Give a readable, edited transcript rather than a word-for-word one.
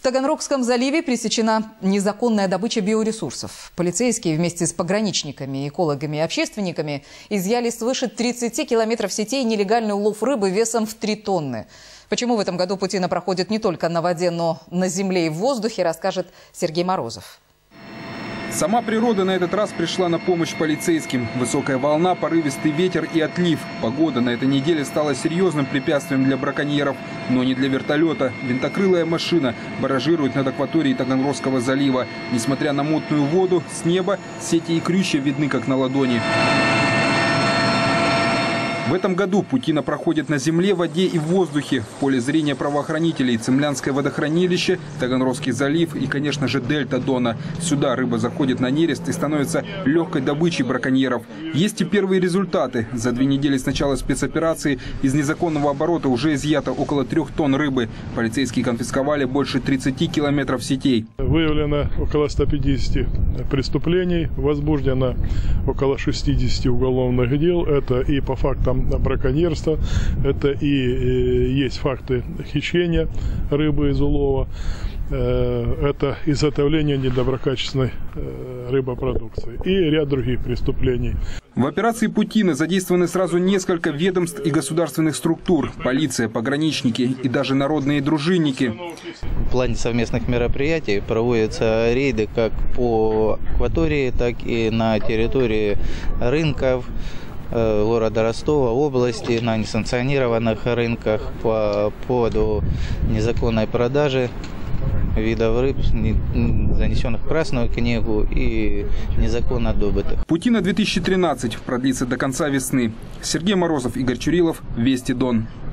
Таганрогском заливе пресечена незаконная добыча биоресурсов. Полицейские вместе с пограничниками, экологами и общественниками изъяли свыше 30 километров сетей нелегальный улов рыбы весом в 3 тонны. Почему в этом году Путина проходит не только на воде, но на земле и в воздухе, расскажет Сергей Морозов. Сама природа на этот раз пришла на помощь полицейским. Высокая волна, порывистый ветер и отлив. Погода на этой неделе стала серьезным препятствием для браконьеров, но не для вертолета. Винтокрылая машина баражирует над акваторией Таганрогского залива. Несмотря на мутную воду, с неба сети и крючья видны как на ладони. В этом году Путина проходит на земле, воде и в воздухе. В поле зрения правоохранителей Цемлянское водохранилище, Таганрогский залив и, конечно же, дельта Дона. Сюда рыба заходит на нерест и становится легкой добычей браконьеров. Есть и первые результаты. За 2 недели с начала спецоперации из незаконного оборота уже изъято около 3 тонн рыбы. Полицейские конфисковали больше 30 километров сетей. Выявлено около 150 преступлений, возбуждено около 60 уголовных дел. Это и по фактам браконьерства, это и есть факты хищения рыбы из улова, это изготовление недоброкачественной рыбопродукции и ряд других преступлений. В операции Путина задействованы сразу несколько ведомств и государственных структур. Полиция, пограничники и даже народные дружинники. В плане совместных мероприятий проводятся рейды как по акватории, так и на территории рынков города Ростова, области, на несанкционированных рынках по поводу незаконной продажи видов рыб, занесенных в Красную книгу и незаконно добытых. Путина 2013 продлится до конца весны. Сергей Морозов, Игорь Чурилов, Вести Дон.